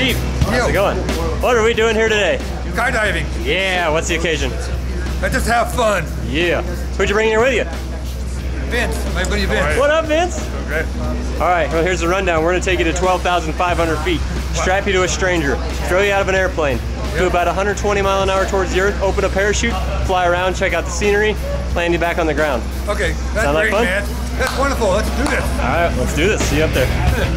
Steve, how's it going? What are we doing here today? Skydiving. Yeah, what's the occasion? I just have fun. Yeah. Who'd you bring here with you? Vince, my buddy Vince. What up, Vince? Okay. All right, well, here's the rundown. We're gonna take you to 12,500 feet, strap you to a stranger, throw you out of an airplane, do about 120 mile an hour towards the earth, open a parachute, fly around, check out the scenery, land you back on the ground. Okay, that's Sound like great, fun? man. That's wonderful. Let's do this. All right, let's do this. See you up there.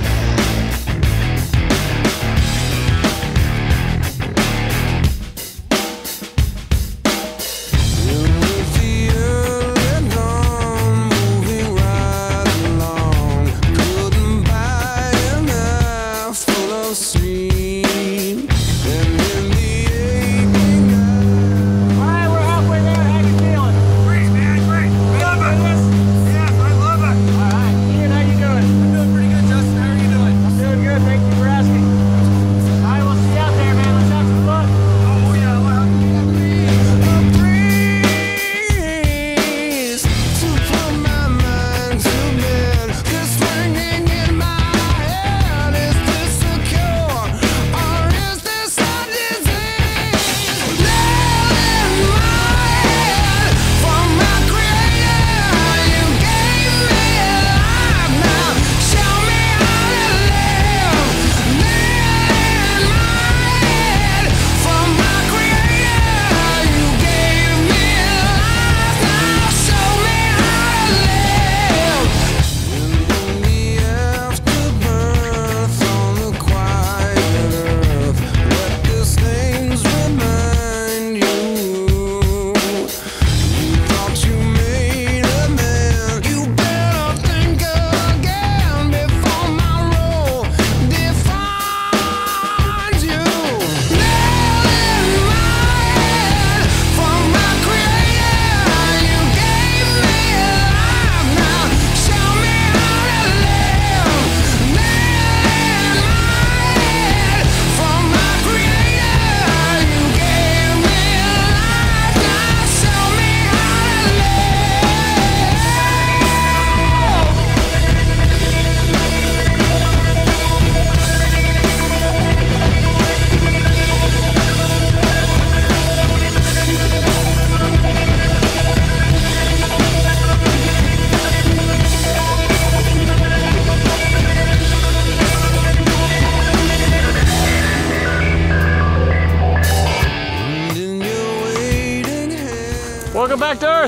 Welcome back to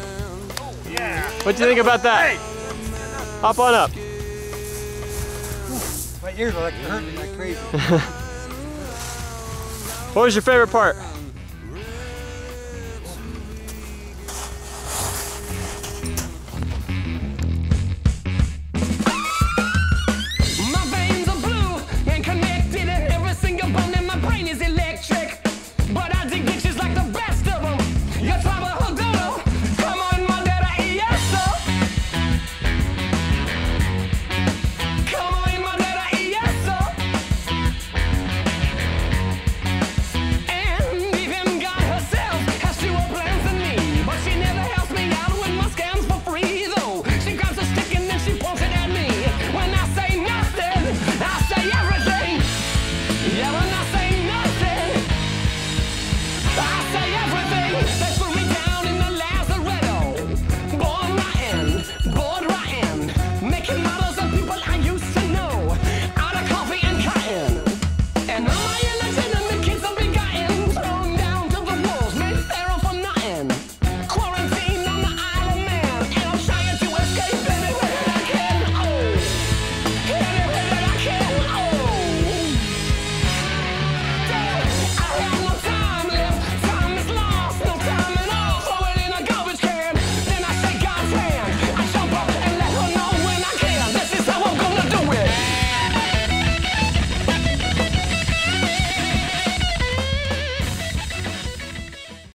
Earth. Yeah. What do you think about that? Hey. Hop on up. My ears are like hurting like crazy. What was your favorite part?